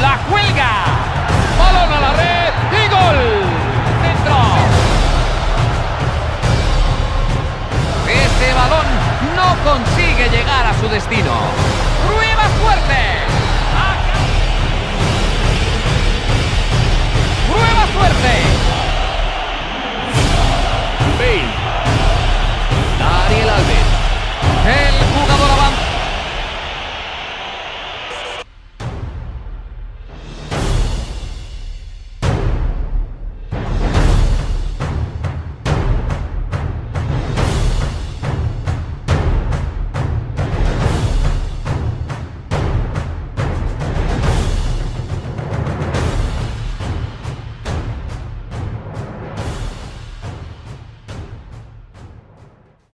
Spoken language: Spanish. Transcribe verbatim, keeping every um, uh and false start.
La cuelga. Balón a la red y gol. Dentro. Ese balón no consigue llegar a su destino. Prueba suerte.